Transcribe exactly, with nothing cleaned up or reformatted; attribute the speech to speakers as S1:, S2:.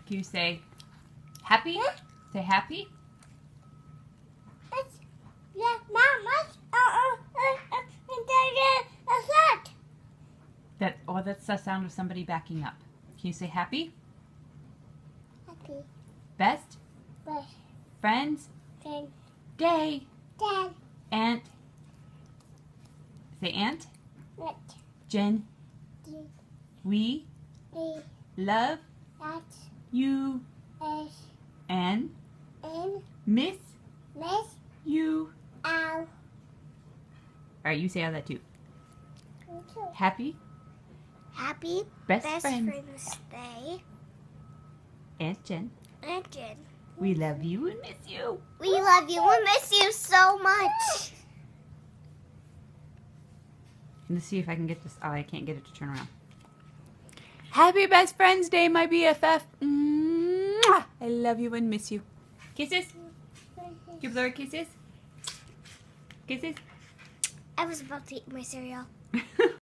S1: Can you say happy?
S2: Huh?
S1: Say happy.
S2: That's, yeah, Mom, that's, uh, uh, uh, uh, uh, uh,
S1: That, oh, that's the sound of somebody backing up. Can you say happy?
S2: happy,
S1: Best
S2: best
S1: friends
S2: friend,
S1: day.
S2: Dad,
S1: Aunt. Say Aunt.
S2: let,
S1: Jen.
S2: D,
S1: We
S2: E,
S1: love
S2: that,
S1: you
S2: S,
S1: and
S2: N,
S1: miss
S2: Miss,
S1: you.
S2: L,
S1: All right, you say all that too.
S2: me too.
S1: Happy
S2: Happy
S1: best,
S2: Best
S1: friends.
S2: Friends Day,
S1: Aunt Jen.
S2: Aunt Jen.
S1: We love you and miss you.
S2: We love you and miss you so much.
S1: Let's see if I can get this. Oh, I can't get it to turn around. Happy Best Friends Day, my B F F. Mwah! I love you and miss you. Kisses. Give Laura kisses. Kisses.
S2: I was about to eat my cereal.